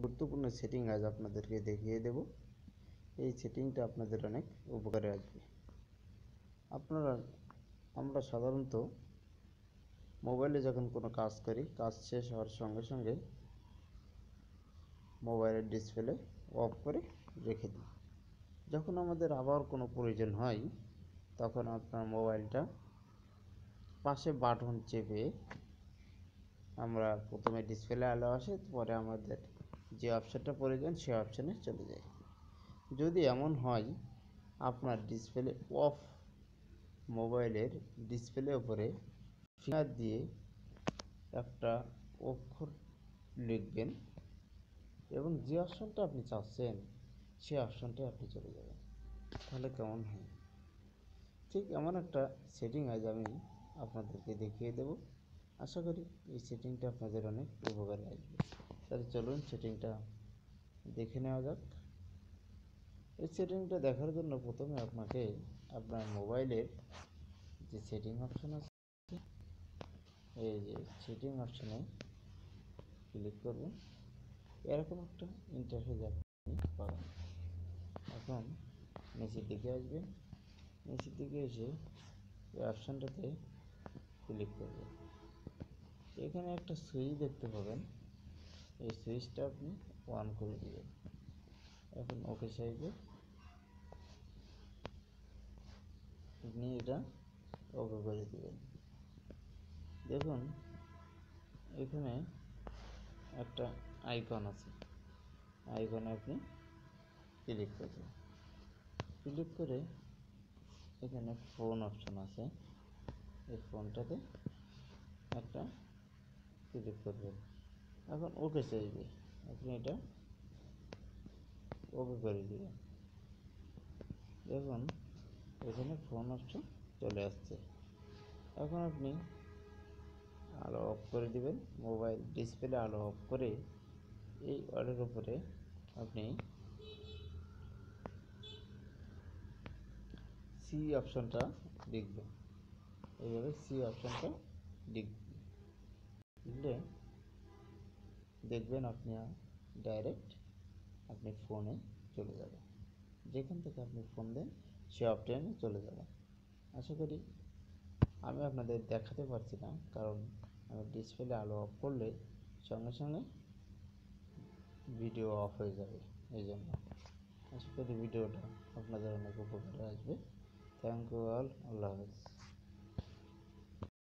গুরুত্বপূর্ণ সেটিং আজ আপনাদেরকে দেখিয়ে দেব। এই সেটিংটা আপনাদের অনেক উপকারে আসবে। আমরা সাধারণত মোবাইলে যখন কোনো কাজ করি, কাজ শেষ হওয়ার সঙ্গে সঙ্গে মোবাইলের ডিসপ্লে অফ করে রেখে দিই। যখন আমাদের আবার কোনো প্রয়োজন হয়, তখন আপনার মোবাইলটা পাশে বাটন চেপে আমরা প্রথমে ডিসপ্লে আলো আসে, পরে আমাদের যে অপশানটা প্রয়োজন সে অপশানে চলে যাই। যদি এমন হয় আপনার ডিসপ্লে অফ, মোবাইলের ডিসপ্লে উপরে ফিঙ্গার দিয়ে একটা অক্ষর লিখবেন এবং যে অপশানটা আপনি চাচ্ছেন সেই অপশানটায় আপনি চলে যাবেন। তাহলে কেমন হয়? ঠিক এমন একটা সেটিং আজ আমি আপনাদেরকে দেখিয়ে দেব। আশা করি এই সেটিংটা আপনাদের অনেক উপকারে আসবে। তাহলে চলুন সেটিংটা দেখে নেওয়া যাক। এই সেটিংটা দেখার জন্য প্রথমে আপনাকে আপনার মোবাইলের যে সেটিং অপশান আছে, এই যে সেটিং অপশানে ক্লিক করবেন। এরকম একটা ইন্টারফেস আপনি পাবেন। এখন নিচের দিকে আসবেন, নিচের দিকে এসে এই অপশানটাতে ক্লিক করবেন। এখানে একটা সুইচ দেখতে পাবেন, এই সুইচটা আপনি অন করে দেবেন। এখন ওকে সাইজে আপনি এটা ওকে করে দেবেন। দেখুন এখানে একটা আইকন আছে, আইকনে আপনি ক্লিক করবেন। ক্লিক করে এখানে ফোন অপশন আছে, এই ফোনটাতে একটা ক্লিক করবেন। এখন ওকে চাইবে, আপনি এটা ওকে করে দেবেন। দেখুন এখানে ফোন অপশন চলে আসছে। এখন আপনি আলো অফ করে দিবেন, মোবাইল ডিসপ্লে আলো অফ করে এই অর্ডারের উপরে আপনি সি অপশনটা লিখবেন। এইভাবে সি অপশনটা লিখলে দেখবেন আপনি ডাইরেক্ট আপনি ফোনে চলে যাবেন। যেখান থেকে আপনি ফোন দেন সে অপশানে চলে যাবেন। আশা করি আমি আপনাদের দেখাতে পারছি না, কারণ আমি ডিসপ্লে আলো অফ করলে সঙ্গে সঙ্গে ভিডিও অফ হয়ে যাবে, এই জন্য। আশা করি ভিডিওটা আপনাদের অনেক উপকারে আসবে। Thank you all. আল্লাহ হাফেজ।